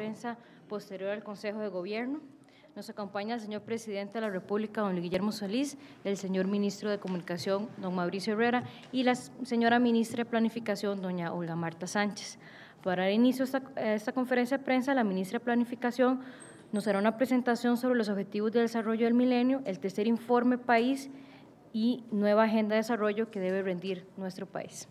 prensa posterior al Consejo de Gobierno. Nos acompaña el señor Presidente de la República, don Guillermo Solís, el señor Ministro de Comunicación, don Mauricio Herrera, y la señora Ministra de Planificación, doña Olga Marta Sánchez. Para dar inicio a esta conferencia de prensa, la Ministra de Planificación nos hará una presentación sobre los Objetivos de Desarrollo del Milenio, el tercer informe país y nueva agenda de desarrollo que debe rendir nuestro país.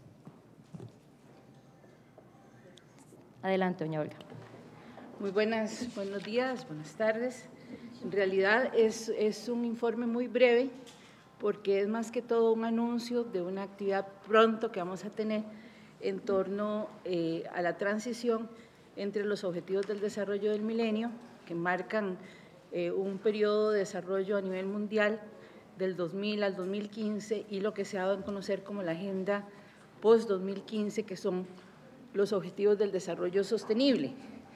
Adelante, doña Olga. Muy buenos días, buenas tardes. En realidad es un informe muy breve porque es más que todo un anuncio de una actividad pronto que vamos a tener en torno a la transición entre los Objetivos del Desarrollo del Milenio, que marcan un periodo de desarrollo a nivel mundial del 2000 al 2015 y lo que se ha dado a conocer como la Agenda Post-2015, que son los Objetivos del Desarrollo Sostenible.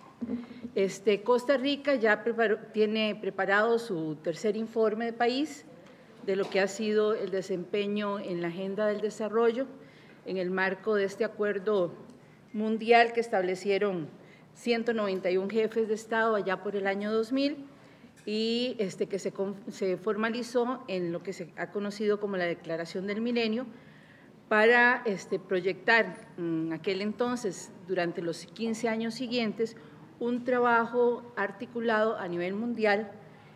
Costa Rica ya tiene preparado su tercer informe de país de lo que ha sido el desempeño en la Agenda del Desarrollo en el marco de este acuerdo mundial que establecieron 191 jefes de Estado allá por el año 2000 y que se formalizó en lo que se ha conocido como la Declaración del Milenio para proyectar en aquel entonces, durante los 15 años siguientes, un trabajo articulado a nivel mundial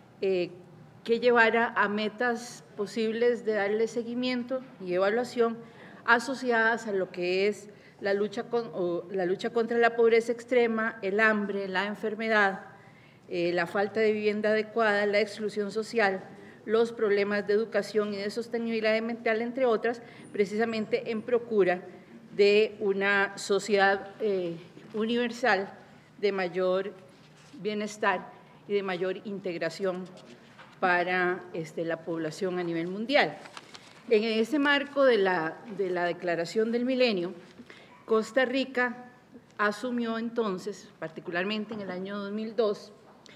que llevara a metas posibles de darle seguimiento y evaluación asociadas a lo que es la lucha contra la pobreza extrema, el hambre, la enfermedad, la falta de vivienda adecuada, la exclusión social, los problemas de educación y de sostenibilidad mental, entre otras, precisamente en procura de una sociedad universal de mayor bienestar y de mayor integración para la población a nivel mundial. En ese marco de la Declaración del Milenio, Costa Rica asumió entonces, particularmente en el año 2002,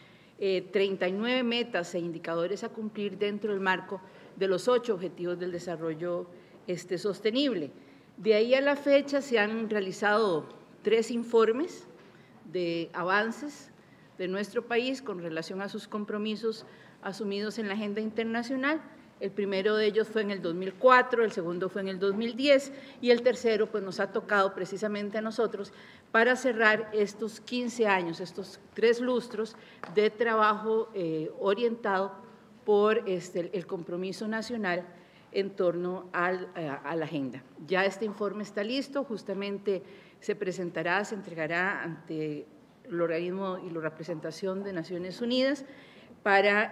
39 metas e indicadores a cumplir dentro del marco de los 8 Objetivos del Desarrollo Sostenible. De ahí a la fecha se han realizado 3 informes de avances de nuestro país con relación a sus compromisos asumidos en la agenda internacional. El primero de ellos fue en el 2004, el segundo fue en el 2010 y el tercero pues nos ha tocado precisamente a nosotros para cerrar estos 15 años, estos 3 lustros de trabajo orientado por el compromiso nacional en torno a la agenda. Ya este informe está listo, justamente se presentará, se entregará ante el organismo y la representación de Naciones Unidas para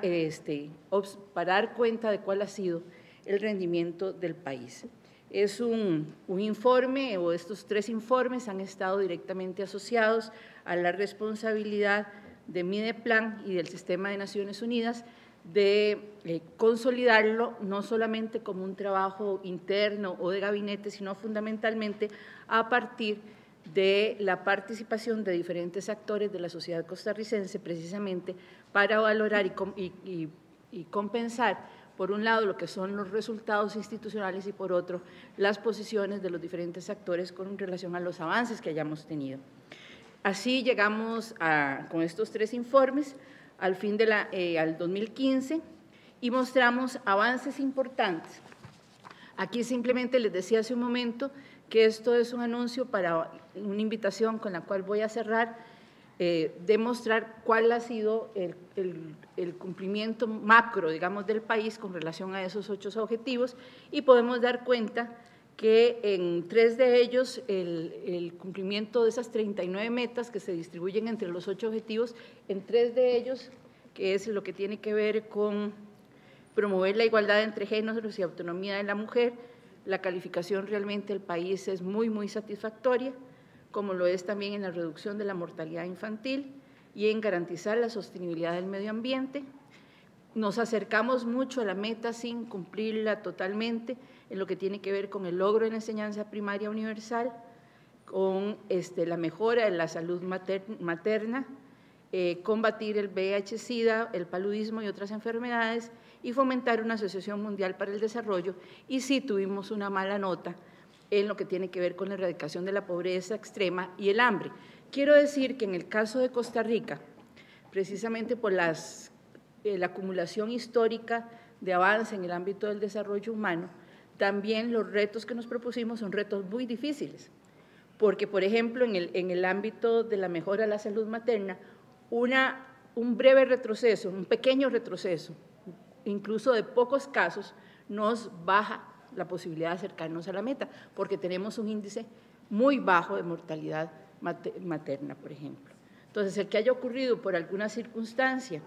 dar cuenta de cuál ha sido el rendimiento del país. Es un informe, o estos 3 informes han estado directamente asociados a la responsabilidad de Mideplan y del Sistema de Naciones Unidas de consolidarlo no solamente como un trabajo interno o de gabinete, sino fundamentalmente a partir de la participación de diferentes actores de la sociedad costarricense, precisamente para valorar y compensar, por un lado, lo que son los resultados institucionales y, por otro, las posiciones de los diferentes actores con relación a los avances que hayamos tenido. Así llegamos con estos 3 informes al fin al 2015 y mostramos avances importantes. Aquí simplemente les decía hace un momento que esto es un anuncio para una invitación con la cual voy a cerrar, demostrar cuál ha sido el cumplimiento macro, digamos, del país con relación a esos 8 objetivos y podemos dar cuenta que en 3 de ellos el cumplimiento de esas 39 metas que se distribuyen entre los 8 objetivos, en 3 de ellos, que es lo que tiene que ver con promover la igualdad entre géneros y autonomía de la mujer, la calificación realmente del país es muy, muy satisfactoria, como lo es también en la reducción de la mortalidad infantil y en garantizar la sostenibilidad del medio ambiente. Nos acercamos mucho a la meta sin cumplirla totalmente en lo que tiene que ver con el logro de la enseñanza primaria universal, con la mejora de la salud materna, combatir el VIH-Sida, el paludismo y otras enfermedades y fomentar una asociación mundial para el desarrollo. Y sí tuvimos una mala nota en lo que tiene que ver con la erradicación de la pobreza extrema y el hambre, Quiero decir que en el caso de Costa Rica, precisamente por la acumulación histórica de avance en el ámbito del desarrollo humano, también los retos que nos propusimos son retos muy difíciles, porque, por ejemplo, en el ámbito de la mejora de la salud materna, un breve retroceso, un pequeño retroceso, incluso de pocos casos, nos baja la posibilidad de acercarnos a la meta, porque tenemos un índice muy bajo de mortalidad materna, por ejemplo. Entonces, el que haya ocurrido por alguna circunstancia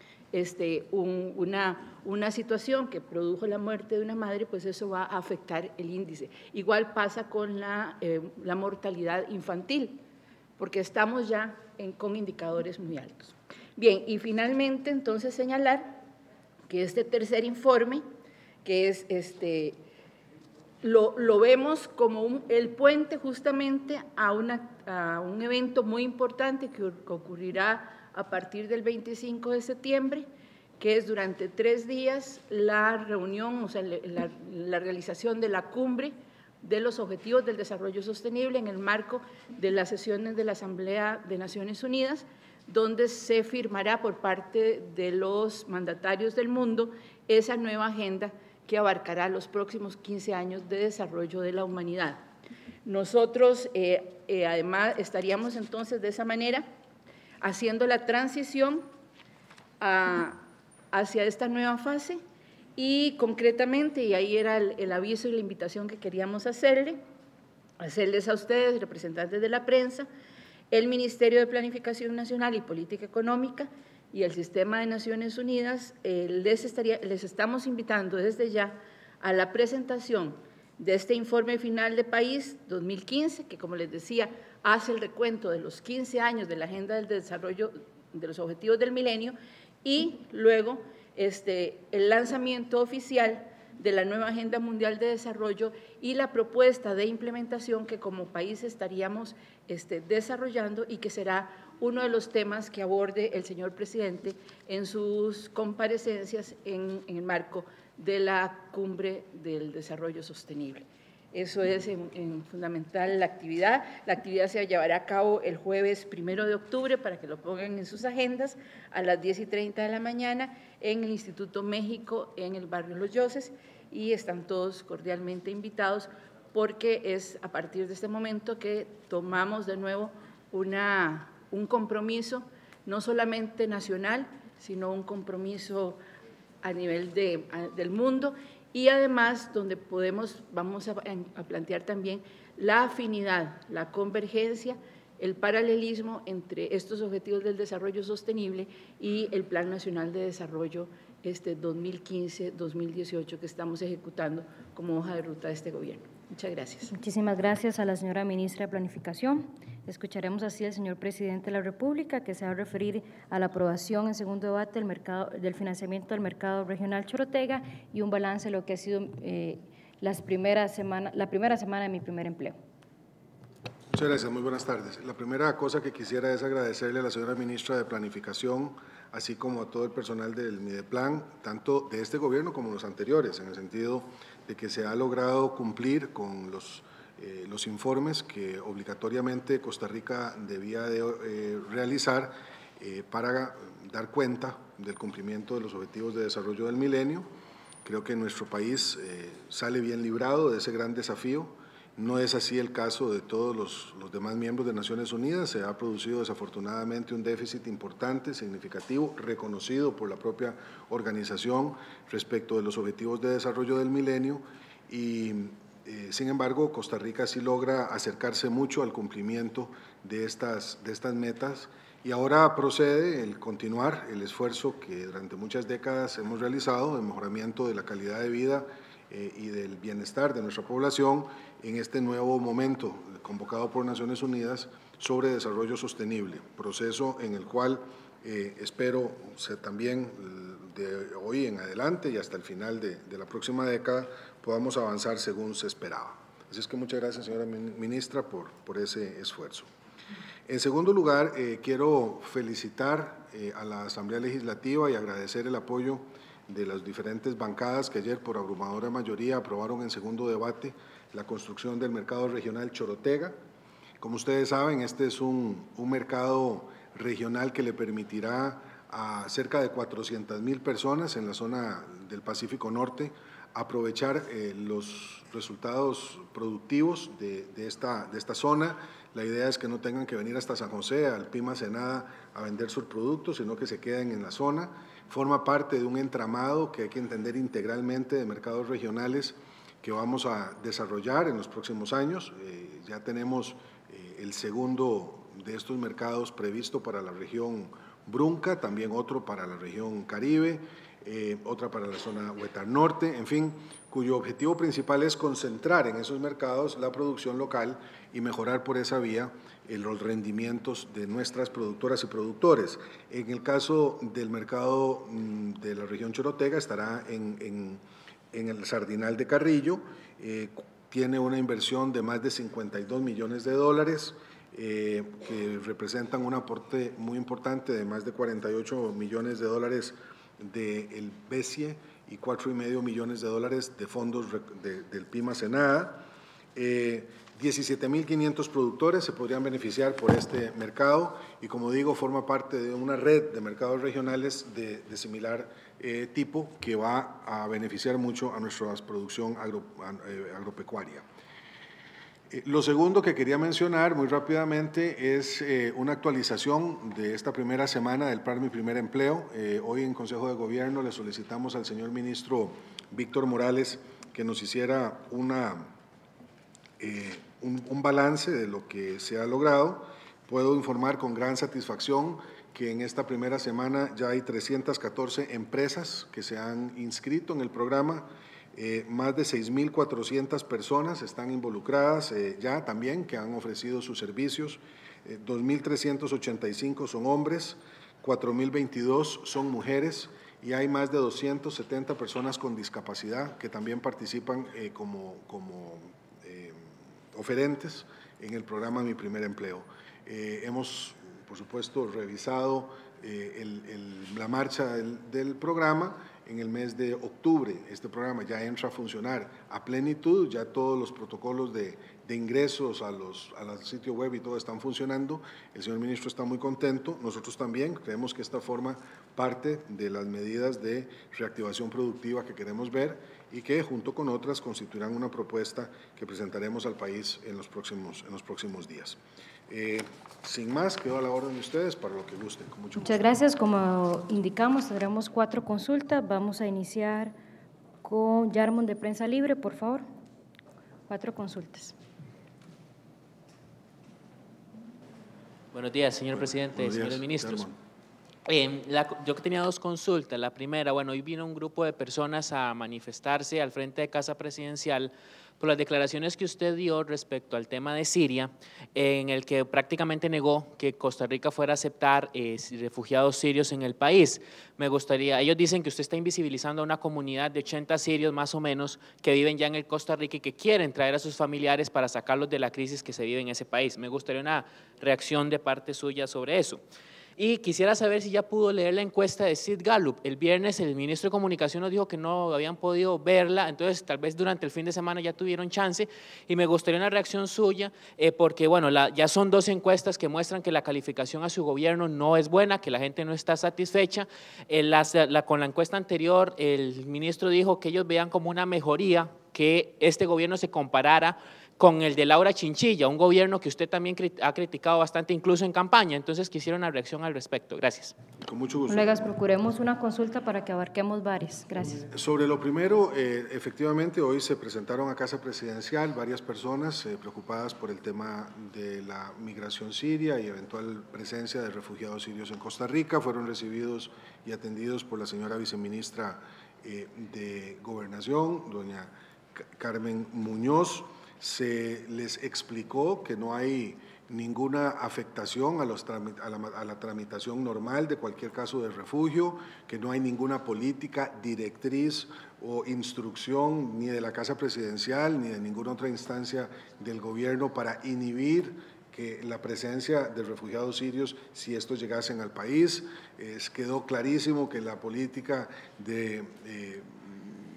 una situación que produjo la muerte de una madre, pues eso va a afectar el índice. Igual pasa con la mortalidad infantil, porque estamos ya con indicadores muy altos. Bien, y finalmente, entonces, señalar que este tercer informe, que es lo vemos como el puente justamente a un evento muy importante que ocurrirá a partir del 25 de septiembre, que es durante 3 días la reunión, o sea, la realización de la cumbre de los Objetivos del Desarrollo Sostenible en el marco de las sesiones de la Asamblea de Naciones Unidas, donde se firmará por parte de los mandatarios del mundo esa nueva agenda que abarcará los próximos 15 años de desarrollo de la humanidad. Nosotros, además, estaríamos entonces de esa manera haciendo la transición hacia esta nueva fase y concretamente, y ahí era el aviso y la invitación que queríamos hacerles a ustedes, representantes de la prensa, el Ministerio de Planificación Nacional y Política Económica y el Sistema de Naciones Unidas, les estamos invitando desde ya a la presentación de este informe final de país 2015, que como les decía, hace el recuento de los 15 años de la Agenda del Desarrollo de los Objetivos del Milenio y luego el lanzamiento oficial de la nueva Agenda Mundial de Desarrollo y la propuesta de implementación que como país estaríamos desarrollando y que será uno de los temas que aborde el señor presidente en sus comparecencias en el marco de la Cumbre del Desarrollo Sostenible. Eso es fundamental la actividad. La actividad se llevará a cabo el jueves 1 de octubre para que lo pongan en sus agendas a las 10:30 de la mañana en el Instituto México en el barrio Los Yoses y están todos cordialmente invitados porque es a partir de este momento que tomamos de nuevo un compromiso no solamente nacional, sino un compromiso a nivel del mundo y además donde vamos a plantear también la afinidad, la convergencia, el paralelismo entre estos objetivos del desarrollo sostenible y el Plan Nacional de Desarrollo 2015-2018 que estamos ejecutando como hoja de ruta de este gobierno. Muchas gracias. Muchísimas gracias a la señora ministra de Planificación. Escucharemos así al señor presidente de la República, que se va a referir a la aprobación en segundo debate del financiamiento del mercado regional Chorotega y un balance de lo que ha sido la primera semana de mi primer empleo. Muchas gracias, muy buenas tardes. La primera cosa que quisiera es agradecerle a la señora ministra de Planificación, así como a todo el personal del Mideplan, tanto de este gobierno como los anteriores, en el sentido de que se ha logrado cumplir con los informes que obligatoriamente Costa Rica debía de realizar para dar cuenta del cumplimiento de los objetivos de desarrollo del milenio. Creo que nuestro país sale bien librado de ese gran desafío. No es así el caso de todos los demás miembros de Naciones Unidas. Se ha producido desafortunadamente un déficit importante, significativo, reconocido por la propia organización respecto de los objetivos de desarrollo del milenio y sin embargo Costa Rica sí logra acercarse mucho al cumplimiento de estas metas y ahora procede el continuar el esfuerzo que durante muchas décadas hemos realizado de mejoramiento de la calidad de vida y del bienestar de nuestra población en este nuevo momento convocado por Naciones Unidas sobre desarrollo sostenible, proceso en el cual espero también de hoy en adelante y hasta el final de la próxima década podamos avanzar según se esperaba. Así es que muchas gracias, señora ministra, por ese esfuerzo. En segundo lugar, quiero felicitar a la Asamblea Legislativa y agradecer el apoyo de las diferentes bancadas que ayer por abrumadora mayoría aprobaron en segundo debate la construcción del mercado regional Chorotega. Como ustedes saben, este es un mercado regional que le permitirá a cerca de 400,000 personas en la zona del Pacífico Norte aprovechar los resultados productivos de esta zona. La idea es que no tengan que venir hasta San José, al Pimas Enada, a vender sus productos, sino que se queden en la zona. Forma parte de un entramado que hay que entender integralmente de mercados regionales que vamos a desarrollar en los próximos años. Ya tenemos el segundo de estos mercados previsto para la región Brunca, también otro para la región Caribe, otra para la zona Huetar Norte, en fin, cuyo objetivo principal es concentrar en esos mercados la producción local y mejorar por esa vía los rendimientos de nuestras productoras y productores. En el caso del mercado de la región Chorotega estará en el Sardinal de Carrillo, tiene una inversión de más de $52 millones, que representan un aporte muy importante de más de $48 millones del BESIE y $4,5 millones de fondos del Pimas Enada. 17,500 productores se podrían beneficiar por este mercado y, como digo, forma parte de una red de mercados regionales de similar tipo que va a beneficiar mucho a nuestra producción agropecuaria. Lo segundo que quería mencionar muy rápidamente es una actualización de esta primera semana del Plan Mi Primer Empleo. Hoy en Consejo de Gobierno le solicitamos al señor ministro Víctor Morales que nos hiciera un balance de lo que se ha logrado. Puedo informar con gran satisfacción que en esta primera semana ya hay 314 empresas que se han inscrito en el programa. Más de 6,400 personas están involucradas ya también, que han ofrecido sus servicios. 2,385 son hombres, 4,022 son mujeres y hay más de 270 personas con discapacidad que también participan como oferentes en el programa Mi Primer Empleo. Hemos, por supuesto, revisado la marcha del programa. En el mes de octubre este programa ya entra a funcionar a plenitud, ya todos los protocolos de ingresos al sitio web y todo están funcionando. El señor ministro está muy contento, nosotros también creemos que esta forma parte de las medidas de reactivación productiva que queremos ver y que junto con otras constituirán una propuesta que presentaremos al país en los próximos días. Sin más, quedo a la orden de ustedes para lo que gusten. Con mucho gusto. Muchas gracias. Como indicamos, tendremos 4 consultas. Vamos a iniciar con Yarmon de Prensa Libre, por favor. 4 consultas. Buenos días, señor presidente, señores ministros. Yo tenía 2 consultas. La primera, bueno, hoy vino un grupo de personas a manifestarse al frente de Casa Presidencial por las declaraciones que usted dio respecto al tema de Siria, en el que prácticamente negó que Costa Rica fuera a aceptar refugiados sirios en el país. Me gustaría, ellos dicen que usted está invisibilizando a una comunidad de 80 sirios más o menos que viven ya en el Costa Rica y que quieren traer a sus familiares para sacarlos de la crisis que se vive en ese país. Me gustaría una reacción de parte suya sobre eso. Y quisiera saber si ya pudo leer la encuesta de Sid Gallup. El viernes el ministro de Comunicación nos dijo que no habían podido verla, entonces tal vez durante el fin de semana ya tuvieron chance y me gustaría una reacción suya porque bueno, ya son 2 encuestas que muestran que la calificación a su gobierno no es buena, que la gente no está satisfecha. Con la encuesta anterior el ministro dijo que ellos vean como una mejoría que este gobierno se comparara con el de Laura Chinchilla, un gobierno que usted también ha criticado bastante, incluso en campaña. Entonces, quisiera una reacción al respecto. Gracias. Con mucho gusto. Colegas, procuremos una consulta para que abarquemos varias. Gracias. Sobre lo primero, efectivamente, hoy se presentaron a Casa Presidencial varias personas preocupadas por el tema de la migración siria y eventual presencia de refugiados sirios en Costa Rica. Fueron recibidos y atendidos por la señora viceministra de Gobernación, doña Carmen Muñoz. Se les explicó que no hay ninguna afectación a la tramitación normal de cualquier caso de refugio, que no hay ninguna política, directriz o instrucción ni de la Casa Presidencial ni de ninguna otra instancia del gobierno para inhibir que la presencia de refugiados sirios si estos llegasen al país. Quedó clarísimo que la política de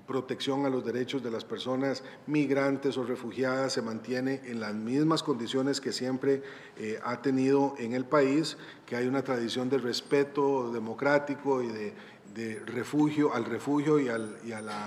protección a los derechos de las personas migrantes o refugiadas se mantiene en las mismas condiciones que siempre ha tenido en el país, que hay una tradición de respeto democrático y de refugio, al refugio y al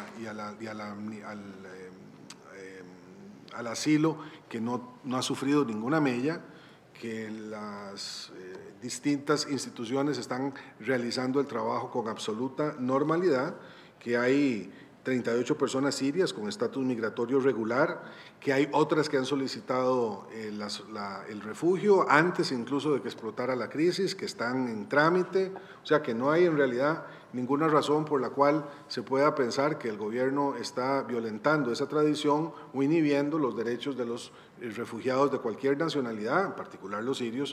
asilo, que no ha sufrido ninguna mella, que las distintas instituciones están realizando el trabajo con absoluta normalidad, que hay 38 personas sirias con estatus migratorio regular, que hay otras que han solicitado el refugio antes incluso de que explotara la crisis, que están en trámite, o sea que no hay en realidad ninguna razón por la cual se pueda pensar que el gobierno está violentando esa tradición o inhibiendo los derechos de los refugiados de cualquier nacionalidad, en particular los sirios,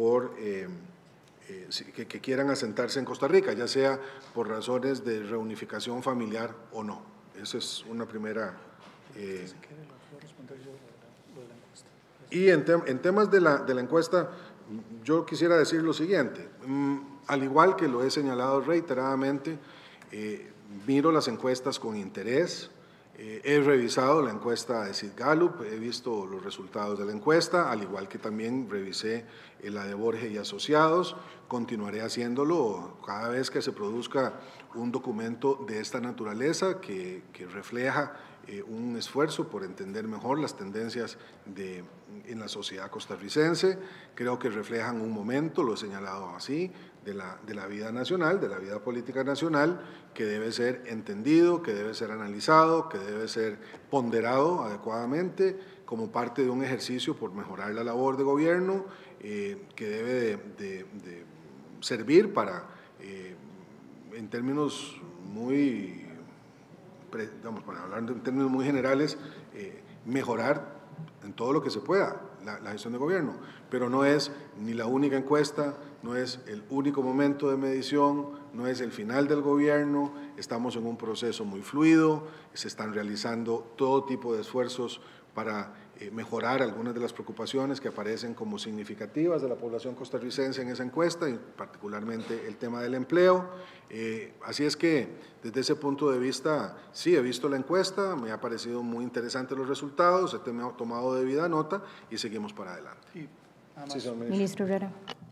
que quieran asentarse en Costa Rica, ya sea por razones de reunificación familiar o no. Esa es una primera… Y en temas de la encuesta, yo quisiera decir lo siguiente, al igual que lo he señalado reiteradamente, miro las encuestas con interés, he revisado la encuesta de Sid Gallup, he visto los resultados de la encuesta, al igual que también revisé la de Borges y Asociados, continuaré haciéndolo cada vez que se produzca un documento de esta naturaleza que refleja un esfuerzo por entender mejor las tendencias en la sociedad costarricense. Creo que reflejan un momento, lo he señalado así, de la vida nacional, de la vida política nacional, que debe ser entendido, que debe ser analizado, que debe ser ponderado adecuadamente como parte de un ejercicio por mejorar la labor de gobierno, que debe de servir para, en términos muy, para hablar en términos muy generales, mejorar en todo lo que se pueda la gestión de gobierno, pero no es ni la única encuesta, no es el único momento de medición, no es el final del gobierno, estamos en un proceso muy fluido, se están realizando todo tipo de esfuerzos para mejorar algunas de las preocupaciones que aparecen como significativas de la población costarricense en esa encuesta, y particularmente el tema del empleo. Así es que, desde ese punto de vista, sí he visto la encuesta, me ha parecido muy interesante los resultados, he tomado debida nota y seguimos para adelante. Sí, ministro Herrera.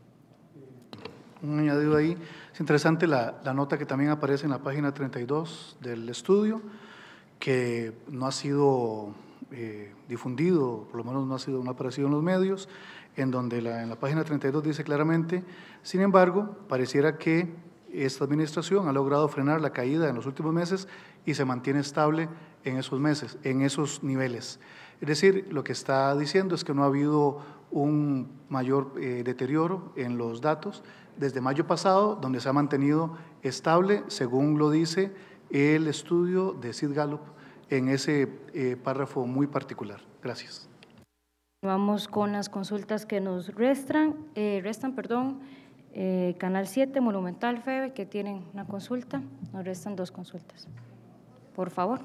Un añadido ahí, es interesante la nota que también aparece en la página 32 del estudio, que no ha sido difundido, por lo menos no ha aparecido en los medios, en donde en la página 32 dice claramente: sin embargo, pareciera que esta administración ha logrado frenar la caída en los últimos meses y se mantiene estable en esos niveles. Es decir, lo que está diciendo es que no ha habido un mayor deterioro en los datos desde mayo pasado, donde se ha mantenido estable, según lo dice el estudio de Sid Gallup, en ese párrafo muy particular. Gracias. Vamos con las consultas que nos restan. Canal 7, Monumental, FEBE, que tienen una consulta. Nos restan 2 consultas. Por favor.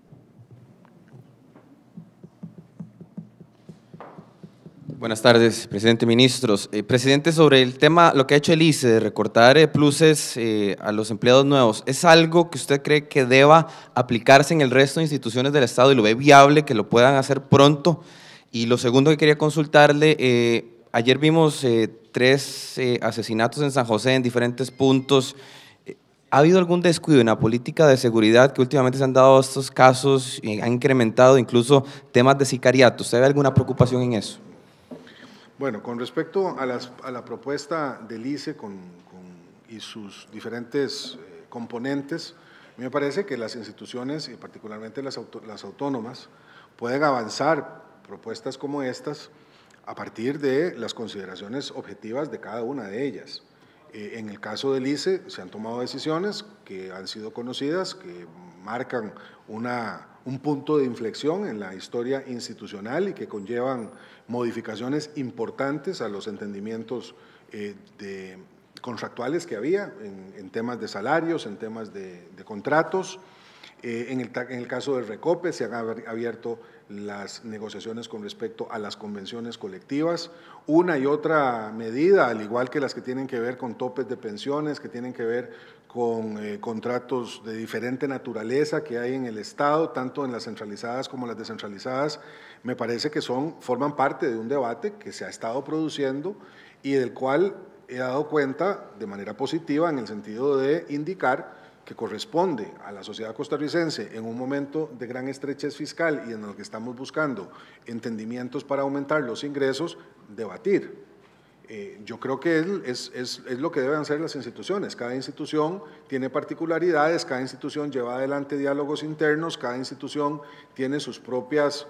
Buenas tardes, presidente, ministros. Presidente, sobre el tema, lo que ha hecho el ICE de recortar pluses a los empleados nuevos, ¿es algo que usted cree que deba aplicarse en el resto de instituciones del Estado y lo ve viable que lo puedan hacer pronto? Y lo segundo que quería consultarle, ayer vimos 3 asesinatos en San José en diferentes puntos. ¿Ha habido algún descuido en la política de seguridad que últimamente se han dado estos casos y han incrementado incluso temas de sicariato? ¿Usted ve alguna preocupación en eso? Bueno, con respecto a la propuesta del ICE y sus diferentes componentes, a mí me parece que las instituciones, y particularmente las autónomas, pueden avanzar propuestas como estas a partir de las consideraciones objetivas de cada una de ellas. En el caso del ICE se han tomado decisiones que han sido conocidas, que marcan un punto de inflexión en la historia institucional y que conllevan modificaciones importantes a los entendimientos contractuales que había en temas de salarios, en temas de contratos. En el caso del Recope se han abierto las negociaciones con respecto a las convenciones colectivas. Una y otra medida, al igual que las que tienen que ver con topes de pensiones, que tienen que ver con contratos de diferente naturaleza que hay en el Estado, tanto en las centralizadas como las descentralizadas, me parece que forman parte de un debate que se ha estado produciendo y del cual he dado cuenta de manera positiva en el sentido de indicar que corresponde a la sociedad costarricense en un momento de gran estrechez fiscal y en el que estamos buscando entendimientos para aumentar los ingresos, debatir. Yo creo que es lo que deben hacer las instituciones. Cada institución tiene particularidades, cada institución lleva adelante diálogos internos, cada institución tiene sus propias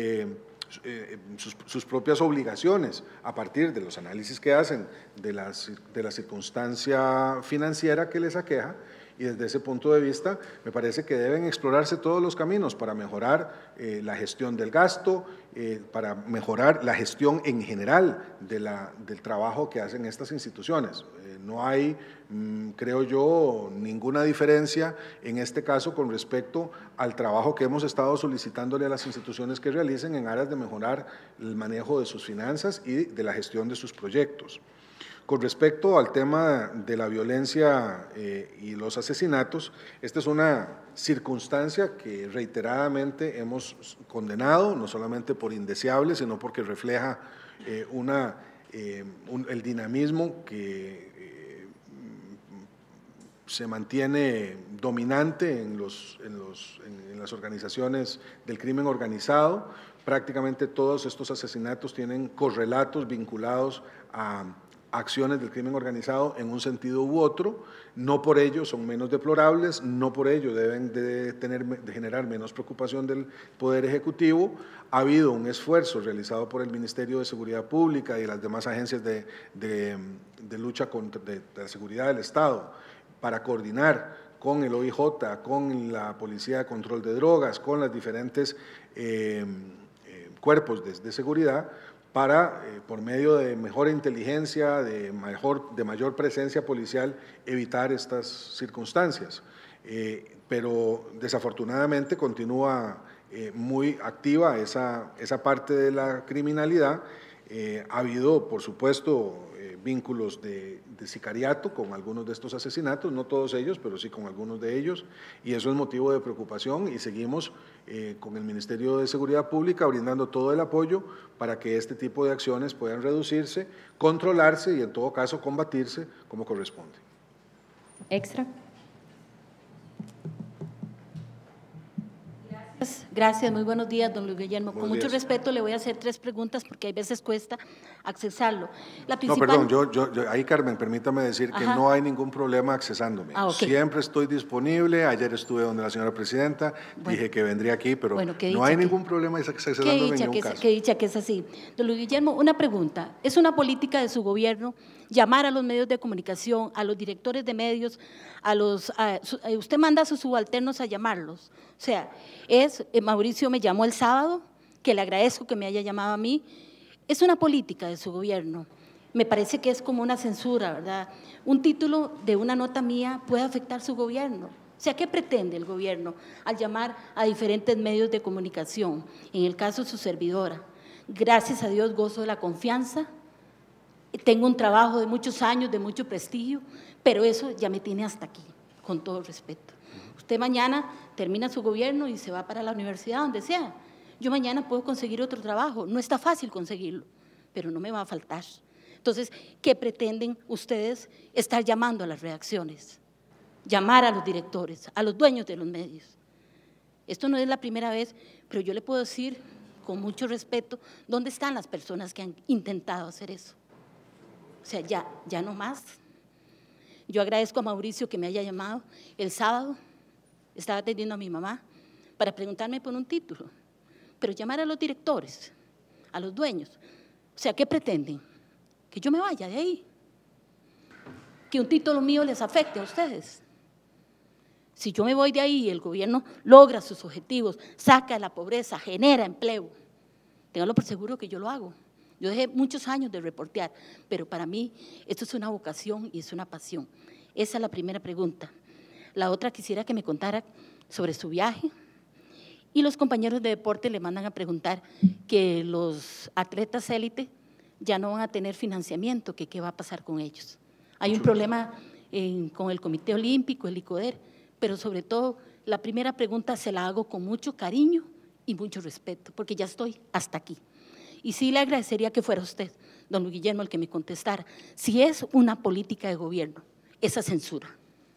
obligaciones a partir de los análisis que hacen de la circunstancia financiera que les aqueja. Y desde ese punto de vista, me parece que deben explorarse todos los caminos para mejorar la gestión del gasto, para mejorar la gestión en general del trabajo que hacen estas instituciones. No hay, creo yo, ninguna diferencia en este caso con respecto al trabajo que hemos estado solicitándole a las instituciones que realicen en aras de mejorar el manejo de sus finanzas y de la gestión de sus proyectos. Con respecto al tema de la violencia y los asesinatos, esta es una circunstancia que reiteradamente hemos condenado, no solamente por indeseable, sino porque refleja el dinamismo que se mantiene dominante en las organizaciones del crimen organizado. Prácticamente todos estos asesinatos tienen correlatos vinculados a acciones del crimen organizado en un sentido u otro, no por ello son menos deplorables, no por ello deben de generar menos preocupación del Poder Ejecutivo. Ha habido un esfuerzo realizado por el Ministerio de Seguridad Pública y las demás agencias de lucha contra la seguridad del Estado para coordinar con el OIJ, con la Policía de Control de Drogas, con los diferentes cuerpos de seguridad, para, por medio de mejor inteligencia, de mayor presencia policial, evitar estas circunstancias. Pero desafortunadamente continúa muy activa esa parte de la criminalidad. Ha habido, por supuesto, vínculos de sicariato con algunos de estos asesinatos, no todos ellos, pero sí con algunos de ellos, y eso es motivo de preocupación y seguimos con el Ministerio de Seguridad Pública brindando todo el apoyo para que este tipo de acciones puedan reducirse, controlarse y en todo caso combatirse como corresponde. Extra. Gracias, muy buenos días, don Luis Guillermo. Con mucho respeto le voy a hacer 3 preguntas porque hay veces cuesta accesarlo. La principal... No, perdón, ahí Carmen, permítame decir que no hay ningún problema accesándome. Okay. Siempre estoy disponible, ayer estuve donde la señora presidenta, dije que vendría aquí, pero no hay ningún problema accesándome en ningún caso. Qué dicha que es así. Don Luis Guillermo, una pregunta. ¿Es una política de su gobierno llamar a los medios de comunicación, a los directores de medios, usted manda a sus subalternos a llamarlos? O sea, Mauricio me llamó el sábado, que le agradezco que me haya llamado a mí. Es una política de su gobierno. Me parece que es como una censura, ¿verdad? Un título de una nota mía puede afectar su gobierno. O sea, ¿qué pretende el gobierno al llamar a diferentes medios de comunicación? En el caso de su servidora, gracias a Dios gozo de la confianza, tengo un trabajo de muchos años, de mucho prestigio, pero eso ya me tiene hasta aquí, con todo respeto. Usted mañana termina su gobierno y se va para la universidad, donde sea. Yo mañana puedo conseguir otro trabajo, no está fácil conseguirlo, pero no me va a faltar. Entonces, ¿qué pretenden ustedes estar llamando a las redacciones? Llamar a los directores, a los dueños de los medios. Esto no es la primera vez, pero yo le puedo decir con mucho respeto dónde están las personas que han intentado hacer eso. O sea, ya no más. Yo agradezco a Mauricio que me haya llamado el sábado, estaba atendiendo a mi mamá para preguntarme por un título, pero llamar a los directores, a los dueños, o sea, ¿qué pretenden? Que yo me vaya de ahí, que un título mío les afecte a ustedes. Si yo me voy de ahí y el gobierno logra sus objetivos, saca la pobreza, genera empleo, ténganlo por seguro que yo lo hago. Yo dejé muchos años de reportear, pero para mí esto es una vocación y es una pasión. Esa es la primera pregunta. La otra, quisiera que me contara sobre su viaje. Y los compañeros de deporte le mandan a preguntar que los atletas élite ya no van a tener financiamiento, que qué va a pasar con ellos. Hay un problema con el Comité Olímpico, el ICODER, pero sobre todo la primera pregunta se la hago con mucho cariño y mucho respeto, porque ya estoy hasta aquí. Y sí le agradecería que fuera usted, don Luis Guillermo, el que me contestara si es una política de gobierno esa censura.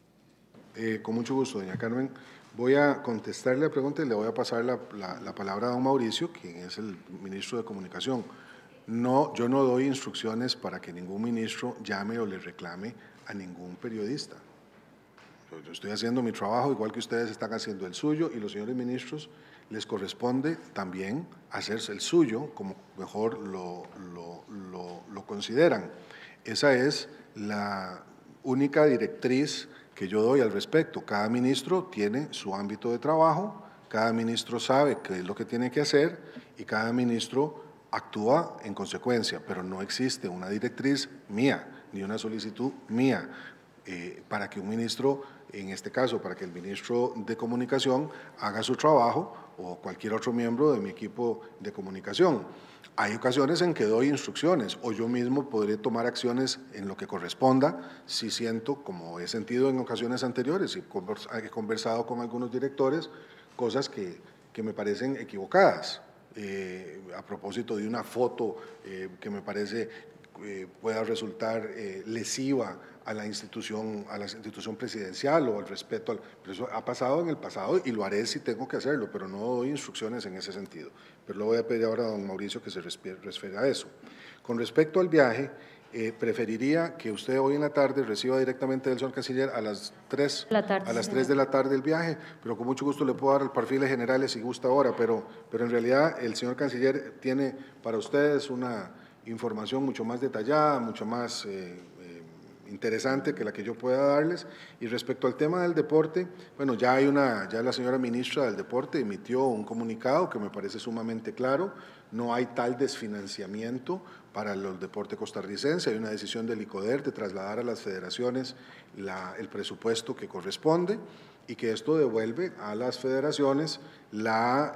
Con mucho gusto, doña Carmen. Voy a contestarle la pregunta y le voy a pasar la palabra a don Mauricio, quien es el ministro de Comunicación. No, yo no doy instrucciones para que ningún ministro llame o le reclame a ningún periodista. Yo estoy haciendo mi trabajo igual que ustedes están haciendo el suyo, y los señores ministros les corresponde también hacerse el suyo como mejor lo consideran. Esa es la única directriz que yo doy al respecto. Cada ministro tiene su ámbito de trabajo, cada ministro sabe qué es lo que tiene que hacer y cada ministro actúa en consecuencia, pero no existe una directriz mía ni una solicitud mía para que un ministro, en este caso, para que el ministro de Comunicación haga su trabajo o cualquier otro miembro de mi equipo de comunicación. Hay ocasiones en que doy instrucciones o yo mismo podré tomar acciones en lo que corresponda si siento, como he sentido en ocasiones anteriores, y he conversado con algunos directores, cosas que me parecen equivocadas. A propósito de una foto que me parece pueda resultar lesiva a la institución presidencial o al respeto, pero eso ha pasado en el pasado y lo haré si tengo que hacerlo, pero no doy instrucciones en ese sentido. Pero le voy a pedir ahora a don Mauricio que se refiera a eso. Con respecto al viaje, preferiría que usted hoy en la tarde reciba directamente del señor canciller a las 3 de la tarde el viaje, pero con mucho gusto le puedo dar los perfiles generales si gusta ahora, pero en realidad el señor canciller tiene para ustedes una información mucho más detallada, mucho más interesante que la que yo pueda darles. Y respecto al tema del deporte, bueno, ya la señora ministra del Deporte emitió un comunicado que me parece sumamente claro. No hay tal desfinanciamiento para el deporte costarricense, hay una decisión del ICODER de trasladar a las federaciones el presupuesto que corresponde y que esto devuelve a las federaciones la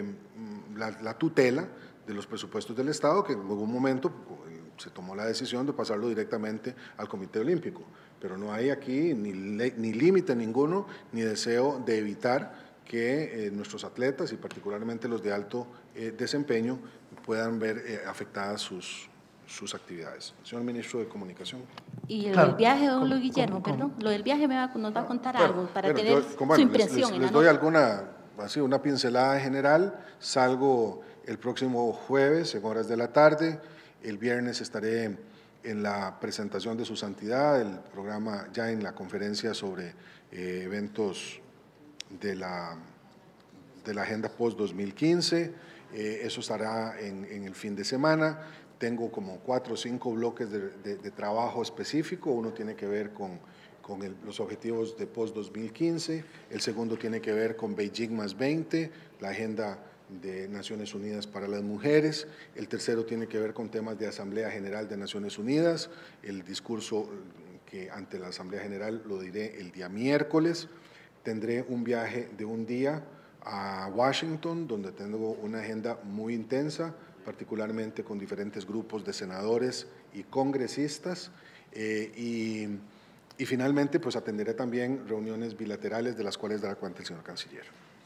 tutela de los presupuestos del Estado, que en algún momento se tomó la decisión de pasarlo directamente al Comité Olímpico, pero no hay aquí ni límite ninguno, ni deseo de evitar que nuestros atletas y particularmente los de alto desempeño puedan ver afectadas sus actividades. Señor Ministro de Comunicación. Y lo del viaje, don Luis Guillermo, perdón, lo del viaje nos va a contar algo para tener su impresión. Les doy una pincelada general. Salgo el próximo jueves en horas de la tarde. El viernes estaré en la presentación de su santidad, el programa ya en la conferencia sobre eventos de la agenda post-2015. Eso estará en el fin de semana. Tengo como 4 o 5 bloques de trabajo específico. Uno tiene que ver con los objetivos de post-2015. El segundo tiene que ver con Beijing +20, la agenda de Naciones Unidas para las mujeres. El tercero tiene que ver con temas de Asamblea General de Naciones Unidas. El discurso que ante la Asamblea General lo diré el día miércoles. Tendré un viaje de un día a Washington, donde tengo una agenda muy intensa, particularmente con diferentes grupos de senadores y congresistas. Y finalmente, pues atenderé también reuniones bilaterales de las cuales dará cuenta el señor canciller.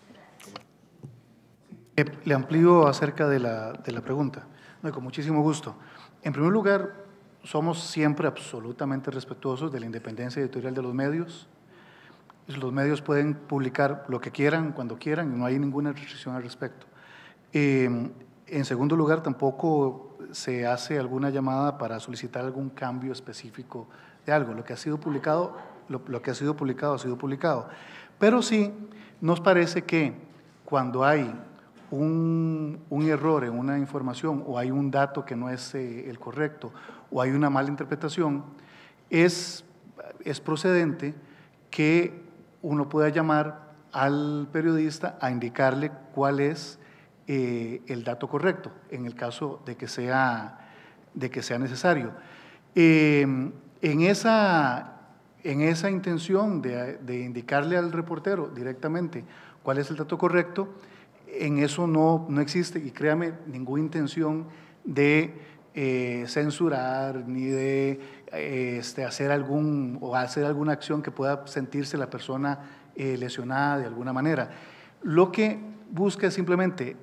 Le amplío acerca de la pregunta. No, con muchísimo gusto. En primer lugar, somos siempre absolutamente respetuosos de la independencia editorial de los medios. Los medios pueden publicar lo que quieran, cuando quieran, y no hay ninguna restricción al respecto. En segundo lugar, tampoco se hace alguna llamada para solicitar algún cambio específico de algo. Lo que ha sido publicado, ha sido publicado. Pero sí nos parece que cuando hay un error en una información o hay un dato que no es el correcto o hay una mala interpretación, es procedente que uno pueda llamar al periodista a indicarle cuál es el dato correcto, en el caso de que sea necesario. En esa en esa intención de indicarle al reportero directamente cuál es el dato correcto, en eso no existe, y créame, ninguna intención de censurar ni de hacer alguna acción que pueda sentirse la persona lesionada de alguna manera. Lo que busca es simplemente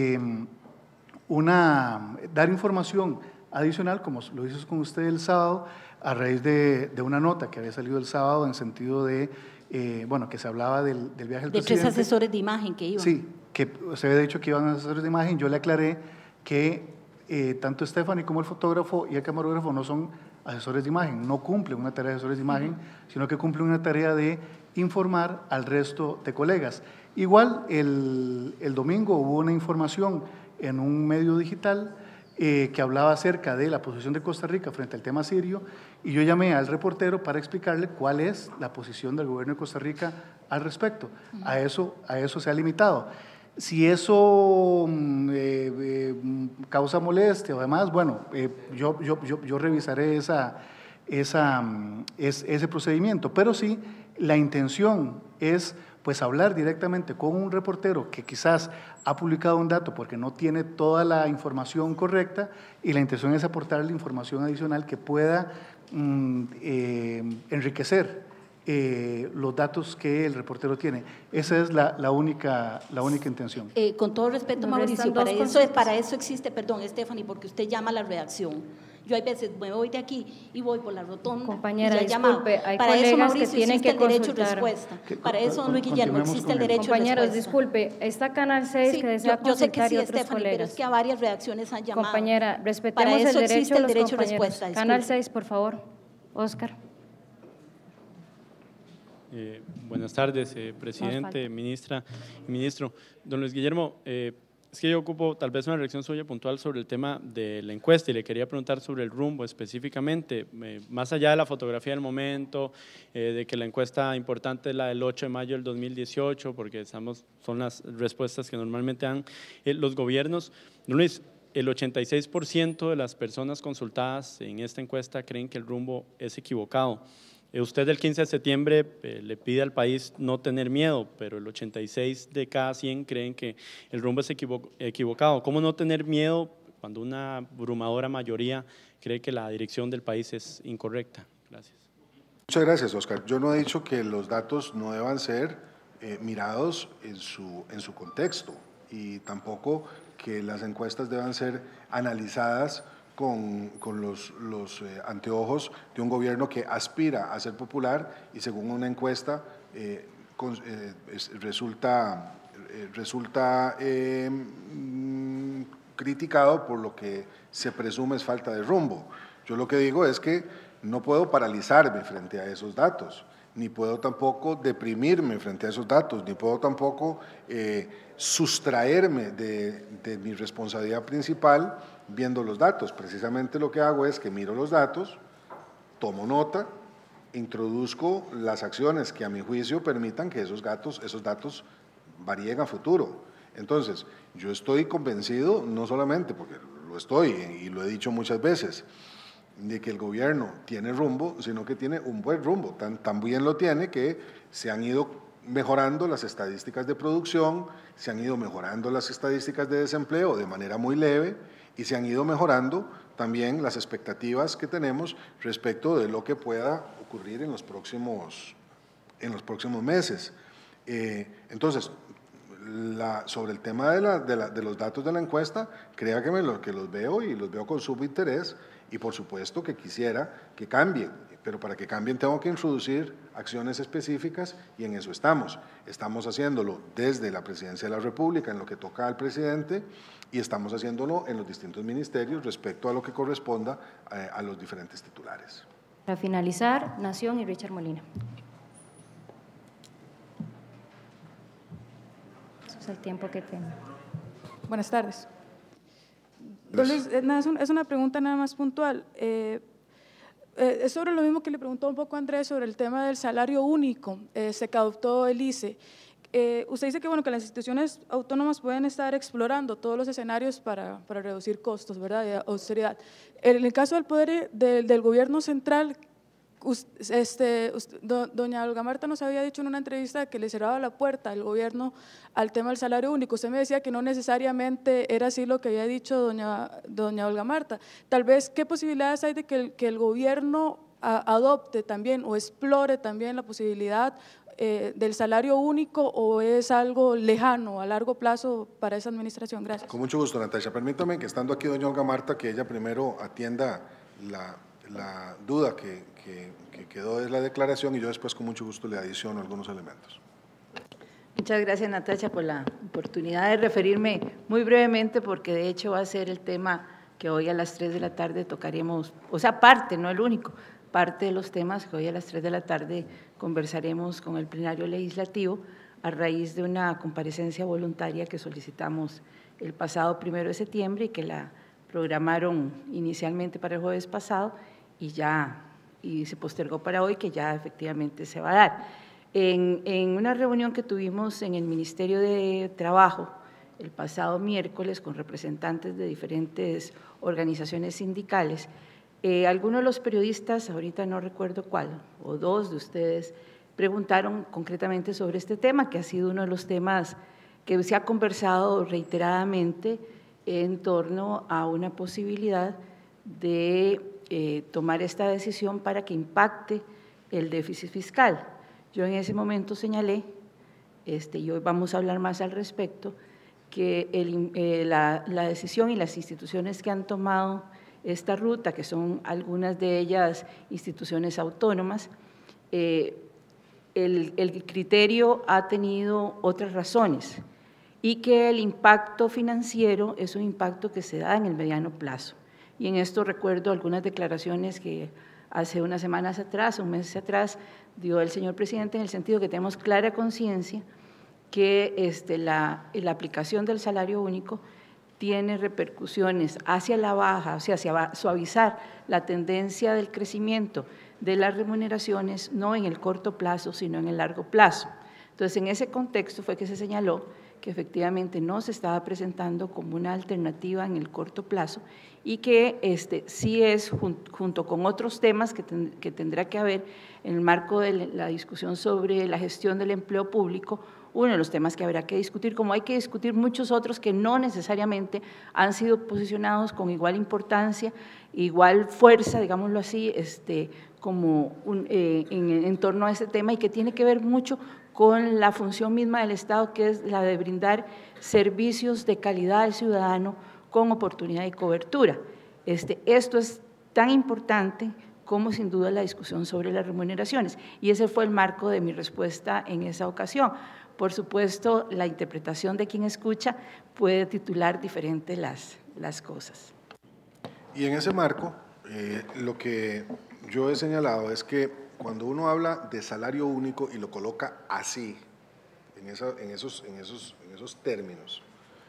dar información adicional, como lo hizo con usted el sábado, a raíz de una nota que había salido el sábado en sentido de, que se hablaba del viaje del presidente. De 3 asesores de imagen que iban. Sí, que se había dicho que iban asesores de imagen. Yo le aclaré que tanto Stephanie como el fotógrafo y el camarógrafo no son asesores de imagen, no cumplen una tarea de asesores de imagen, sino que cumplen una tarea de informar al resto de colegas. Igual, el domingo hubo una información en un medio digital que hablaba acerca de la posición de Costa Rica frente al tema sirio, y yo llamé al reportero para explicarle cuál es la posición del gobierno de Costa Rica al respecto. A eso se ha limitado. Si eso causa molestia o demás, bueno, yo revisaré ese procedimiento, pero sí, la intención es pues hablar directamente con un reportero que quizás ha publicado un dato porque no tiene toda la información correcta, y la intención es aportarle información adicional que pueda enriquecer los datos que el reportero tiene. Esa es la única intención. Con todo respeto, Mauricio, para eso existe, perdón, Stephanie, porque usted llama a la redacción. Yo hay veces me voy de aquí y voy por la rotonda. Compañera, y disculpe, hay para colegas eso, Mauricio, que tienen existe que el derecho de consultar. respuesta. Para eso, Luis Guillermo, existe el derecho de Compañeros, respuesta. disculpe, está Canal 6 Sí, que desea yo sé que consultar sí, y otros Stephanie, pero colegas. es que a varias redacciones han llamado. Compañera, respetemos Para eso el derecho existe de el los derecho de compañeros. respuesta. Canal Disculpe. 6, por favor. Oscar. Buenas tardes, presidente, ministra y ministro. Don Luis Guillermo, es que yo ocupo tal vez una reacción suya puntual sobre el tema de la encuesta, y le quería preguntar sobre el rumbo específicamente, más allá de la fotografía del momento, de que la encuesta importante es la del 8 de mayo del 2018, porque son las respuestas que normalmente dan los gobiernos. Don Luis, el 86% de las personas consultadas en esta encuesta creen que el rumbo es equivocado. Usted el 15 de septiembre le pide al país no tener miedo, pero el 86 de cada 100 creen que el rumbo es equivocado. ¿Cómo no tener miedo cuando una abrumadora mayoría cree que la dirección del país es incorrecta? Gracias. Muchas gracias, Oscar. Yo no he dicho que los datos no deban ser mirados en su contexto, y tampoco que las encuestas deban ser analizadas con los anteojos de un gobierno que aspira a ser popular y según una encuesta resulta criticado por lo que se presume es falta de rumbo. Yo lo que digo es que no puedo paralizarme frente a esos datos, ni puedo tampoco deprimirme frente a esos datos, ni puedo tampoco sustraerme de mi responsabilidad principal viendo los datos. Precisamente lo que hago es que miro los datos, tomo nota, introduzco las acciones que a mi juicio permitan que esos datos varíen a futuro. Entonces, yo estoy convencido, no solamente porque lo estoy y lo he dicho muchas veces, de que el gobierno tiene rumbo, sino que tiene un buen rumbo, tan bien lo tiene que se han ido mejorando las estadísticas de producción, se han ido mejorando las estadísticas de desempleo de manera muy leve, y se han ido mejorando también las expectativas que tenemos respecto de lo que pueda ocurrir en los próximos meses. Entonces, sobre el tema de los datos de la encuesta, créanme que los veo y los veo con sumo interés, y por supuesto que quisiera que cambien, pero para que cambien tengo que introducir acciones específicas, y en eso estamos. Estamos haciéndolo desde la Presidencia de la República en lo que toca al presidente, y estamos haciéndolo en los distintos ministerios respecto a lo que corresponda a los diferentes titulares. Para finalizar, Nación y Richard Molina. Eso es el tiempo que tengo. Buenas tardes. Don Luis, es una pregunta nada más puntual. Es sobre lo mismo que le preguntó un poco Andrés sobre el tema del salario único, que adoptó el ICE. Usted dice que, bueno, que las instituciones autónomas pueden estar explorando todos los escenarios para reducir costos, ¿verdad?, de austeridad. En el caso del poder del gobierno central, doña Olga Marta nos había dicho en una entrevista que le cerraba la puerta al gobierno al tema del salario único. Usted me decía que no necesariamente era así lo que había dicho doña Olga Marta. Tal vez, ¿qué posibilidades hay de que el gobierno adopte también o explore también la posibilidad del salario único, o es algo lejano, a largo plazo para esa administración? Gracias. Con mucho gusto, Natasha. Permítame que, estando aquí doña Olga Marta, que ella primero atienda la duda que quedó de la declaración, y yo después con mucho gusto le adiciono algunos elementos. Muchas gracias, Natasha, por la oportunidad de referirme muy brevemente, porque de hecho va a ser el tema que hoy a las 3 de la tarde tocaremos, o sea, parte, no el único, parte de los temas que hoy a las 3 de la tarde conversaremos con el plenario legislativo a raíz de una comparecencia voluntaria que solicitamos el pasado 1 de septiembre y que la programaron inicialmente para el jueves pasado y se postergó para hoy, que ya efectivamente se va a dar. En una reunión que tuvimos en el Ministerio de Trabajo el pasado miércoles con representantes de diferentes organizaciones sindicales, algunos de los periodistas, ahorita no recuerdo cuál, o dos de ustedes, preguntaron concretamente sobre este tema, que ha sido uno de los temas que se ha conversado reiteradamente en torno a una posibilidad de tomar esta decisión para que impacte el déficit fiscal. Yo en ese momento señalé, y hoy vamos a hablar más al respecto, que la decisión y las instituciones que han tomado esta ruta, que son algunas de ellas instituciones autónomas, el criterio ha tenido otras razones y que el impacto financiero es un impacto que se da en el mediano plazo. Y en esto recuerdo algunas declaraciones que hace unas semanas atrás, un mes atrás, dio el señor presidente, en el sentido que tenemos clara conciencia que la aplicación del salario único tiene repercusiones hacia la baja, o sea, hacia suavizar la tendencia del crecimiento de las remuneraciones, no en el corto plazo, sino en el largo plazo. Entonces, en ese contexto fue que se señaló que efectivamente no se estaba presentando como una alternativa en el corto plazo y que sí es, junto con otros temas que tendrá que haber en el marco de la discusión sobre la gestión del empleo público, uno de los temas que habrá que discutir, como hay que discutir muchos otros que no necesariamente han sido posicionados con igual importancia, igual fuerza, digámoslo así, como en torno a ese tema, y que tiene que ver mucho con la función misma del Estado, que es la de brindar servicios de calidad al ciudadano con oportunidad y cobertura. Esto es tan importante como sin duda la discusión sobre las remuneraciones, y ese fue el marco de mi respuesta en esa ocasión. Por supuesto, la interpretación de quien escucha puede titular diferente las cosas. Y en ese marco, lo que yo he señalado es que cuando uno habla de salario único y lo coloca así, en esos términos,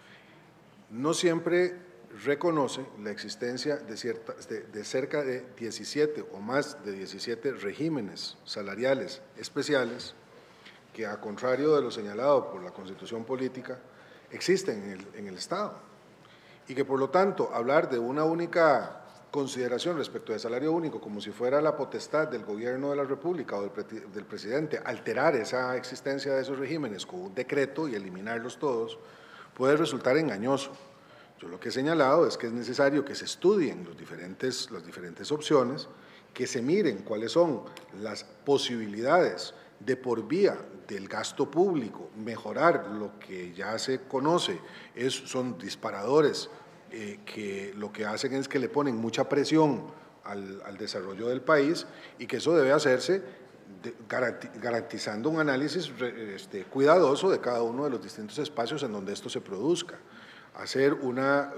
no siempre reconoce la existencia de cerca de 17 o más de 17 regímenes salariales especiales que, a contrario de lo señalado por la Constitución Política, existen en el Estado, y que por lo tanto hablar de una única consideración respecto del salario único como si fuera la potestad del gobierno de la República o del presidente alterar esa existencia de esos regímenes con un decreto y eliminarlos todos, puede resultar engañoso. Yo lo que he señalado es que es necesario que se estudien las diferentes opciones, que se miren cuáles son las posibilidades de, por vía del gasto público, mejorar lo que ya se conoce, son disparadores que lo que hacen es que le ponen mucha presión al desarrollo del país, y que eso debe hacerse garantizando un análisis cuidadoso de cada uno de los distintos espacios en donde esto se produzca. Hacer una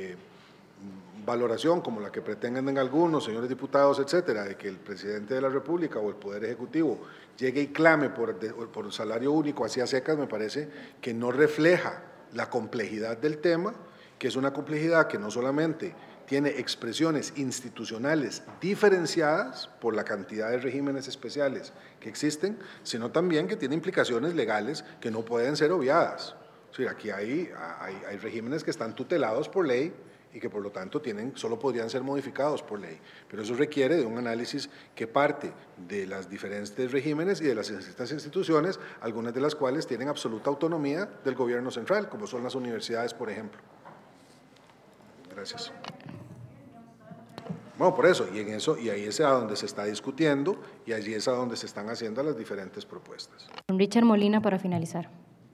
valoración como la que pretenden algunos señores diputados, etcétera, de que el presidente de la República o el Poder Ejecutivo llegue y clame por el salario único así a secas, me parece que no refleja la complejidad del tema, que es una complejidad que no solamente tiene expresiones institucionales diferenciadas por la cantidad de regímenes especiales que existen, sino también que tiene implicaciones legales que no pueden ser obviadas. Es decir, aquí hay regímenes que están tutelados por ley y que por lo tanto solo podrían ser modificados por ley. Pero eso requiere de un análisis que parte de las diferentes regímenes y de las distintas instituciones, algunas de las cuales tienen absoluta autonomía del gobierno central, como son las universidades, por ejemplo. Gracias. Bueno, por eso, y ahí es a donde se está discutiendo y allí es a donde se están haciendo las diferentes propuestas. Richard Molina, para finalizar.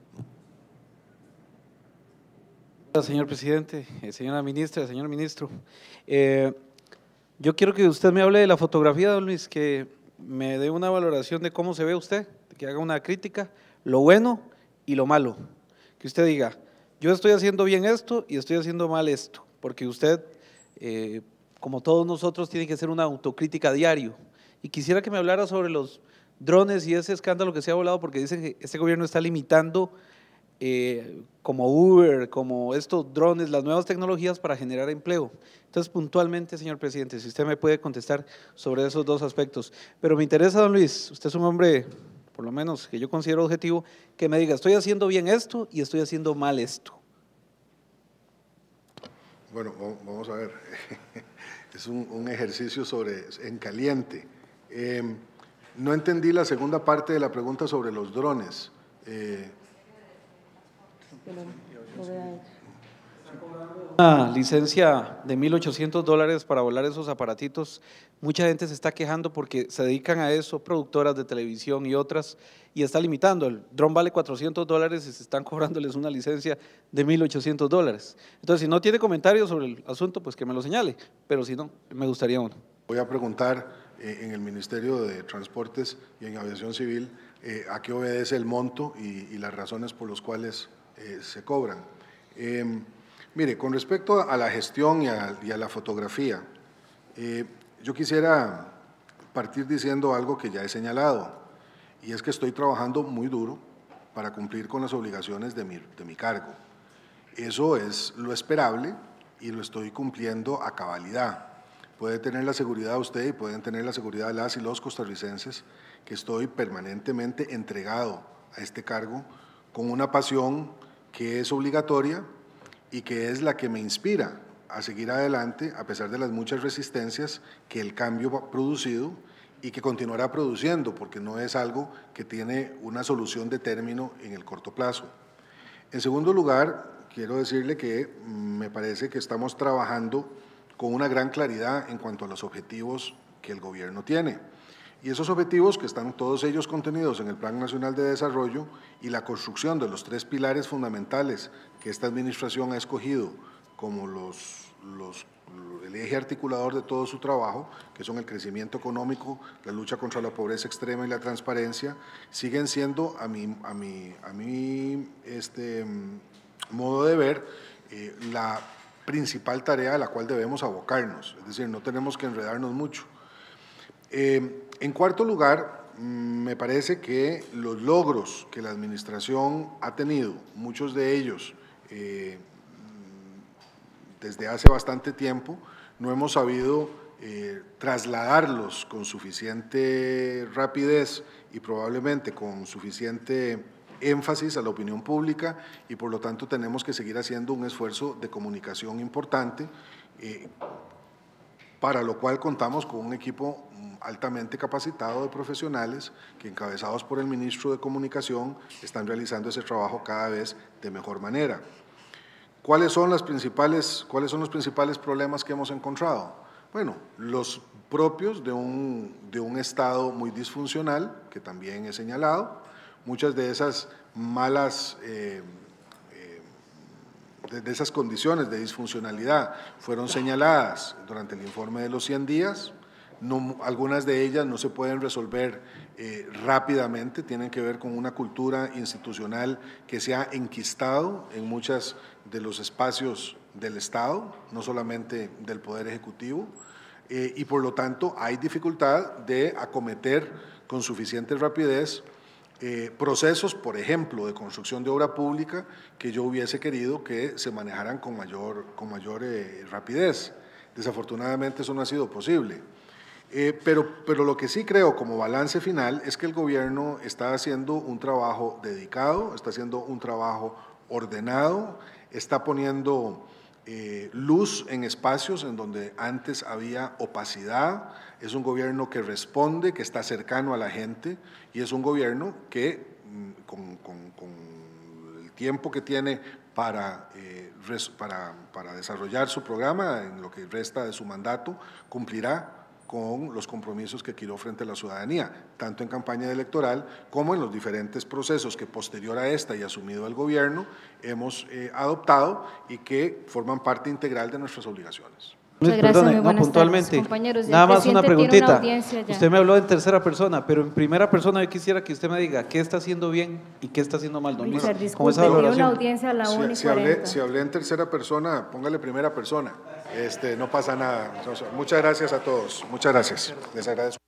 Señor presidente, señora ministra, señor ministro, yo quiero que usted me hable de la fotografía, don Luis, que me dé una valoración de cómo se ve usted, que haga una crítica, lo bueno y lo malo, que usted diga, yo estoy haciendo bien esto y estoy haciendo mal esto, porque usted, como todos nosotros, tiene que hacer una autocrítica a diario. Y quisiera que me hablara sobre los drones y ese escándalo que se ha volado, porque dicen que este gobierno está limitando como Uber, como estos drones, las nuevas tecnologías para generar empleo. Entonces, puntualmente, señor presidente, si usted me puede contestar sobre esos dos aspectos. Pero me interesa, don Luis, usted es un hombre, por lo menos que yo considero objetivo, que me diga, estoy haciendo bien esto y estoy haciendo mal esto. Bueno, vamos a ver. Es un ejercicio en caliente. No entendí la segunda parte de la pregunta sobre los drones. Una licencia de $1,800 para volar esos aparatitos. Mucha gente se está quejando porque se dedican a eso, productoras de televisión y otras, y está limitando. El dron vale $400 y se están cobrándoles una licencia de $1,800. Entonces, si no tiene comentarios sobre el asunto, pues que me lo señale, pero si no, me gustaría uno. Voy a preguntar en el Ministerio de Transportes y en Aviación Civil a qué obedece el monto y las razones por las cuales se cobran. Mire, con respecto a la gestión y a la fotografía, yo quisiera partir diciendo algo que ya he señalado, y es que estoy trabajando muy duro para cumplir con las obligaciones de mi cargo. Eso es lo esperable y lo estoy cumpliendo a cabalidad. Puede tener la seguridad usted y pueden tener la seguridad las y los costarricenses que estoy permanentemente entregado a este cargo con una pasión que es obligatoria y que es la que me inspira a seguir adelante a pesar de las muchas resistencias que el cambio ha producido y que continuará produciendo, porque no es algo que tiene una solución de término en el corto plazo. En segundo lugar, quiero decirle que me parece que estamos trabajando con una gran claridad en cuanto a los objetivos que el gobierno tiene. Y esos objetivos, que están todos ellos contenidos en el Plan Nacional de Desarrollo y la construcción de los 3 pilares fundamentales que esta administración ha escogido como el eje articulador de todo su trabajo, que son el crecimiento económico, la lucha contra la pobreza extrema y la transparencia, siguen siendo, a mi modo de ver, la principal tarea a la cual debemos abocarnos. Es decir, no tenemos que enredarnos mucho. En cuarto lugar, me parece que los logros que la administración ha tenido, muchos de ellos desde hace bastante tiempo, no hemos sabido trasladarlos con suficiente rapidez y probablemente con suficiente énfasis a la opinión pública, y por lo tanto tenemos que seguir haciendo un esfuerzo de comunicación importante, para lo cual contamos con un equipo altamente capacitado de profesionales que, encabezados por el ministro de Comunicación, están realizando ese trabajo cada vez de mejor manera. ¿Cuáles son los principales problemas que hemos encontrado? Bueno, los propios de un Estado muy disfuncional, que también he señalado. Muchas de esas malas, de esas condiciones de disfuncionalidad fueron señaladas durante el informe de los 100 días. Algunas de ellas no se pueden resolver rápidamente, tienen que ver con una cultura institucional que se ha enquistado en muchos de los espacios del Estado, no solamente del Poder Ejecutivo, y por lo tanto hay dificultad de acometer con suficiente rapidez procesos, por ejemplo, de construcción de obra pública que yo hubiese querido que se manejaran con mayor rapidez. Desafortunadamente eso no ha sido posible. Pero lo que sí creo como balance final es que el gobierno está haciendo un trabajo dedicado, está haciendo un trabajo ordenado, está poniendo luz en espacios en donde antes había opacidad. Es un gobierno que responde, que está cercano a la gente, y es un gobierno que con el tiempo que tiene para desarrollar su programa, en lo que resta de su mandato, cumplirá con los compromisos que adquirió frente a la ciudadanía, tanto en campaña electoral como en los diferentes procesos que posterior a esta y asumido el gobierno hemos adoptado y que forman parte integral de nuestras obligaciones. Muchas gracias, muy buenas puntualmente, tardes, compañeros. nada más una preguntita. Usted me habló en tercera persona, pero en primera persona yo quisiera que usted me diga qué está haciendo bien y qué está haciendo mal, don Luis. Disculpe, tiene una audiencia a la 1:40. Si hablé en tercera persona, póngale primera persona. No pasa nada. Muchas gracias a todos. Muchas gracias. Les agradezco.